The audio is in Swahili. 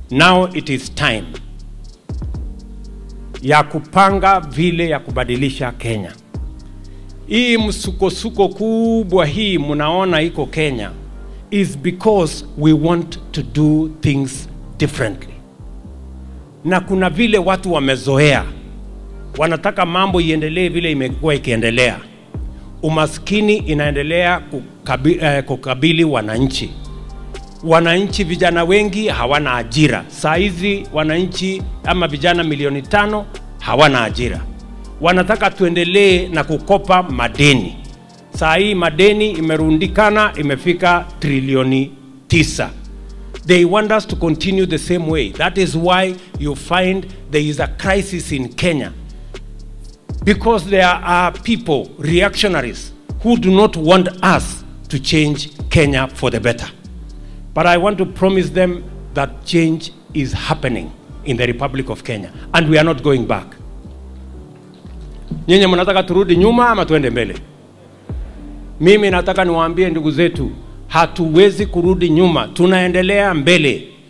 Now it is time ya kupanga vile ya kubadilisha Kenya. Hii msukosuko kubwa hii munaona iko Kenya is because we want to do things differently. Na kuna vile watu wamezoea, wanataka mambo iendelee vile imekuwa ikiendelea. Umaskini inaendelea kukabili wananchi. Wananchi vijana wengi hawana ajira. Saa hizi wananchi ama vijana milioni 5 hawana ajira. Wanataka tuendelee na kukopa madeni. Saa hii madeni imerundikana imefika trilioni 9. They want us to continue the same way. That is why you find there is a crisis in Kenya. Because there are people, reactionaries, who do not want us to change Kenya for the better. But I want to promise them that change is happening in the Republic of Kenya, and we are not going back. Nyinyi mnataka turudi nyuma ama tuende mbele? Mimi nataka niwaambie ndugu zetu, hatuwezi kurudi nyuma, tunaendelea mbele.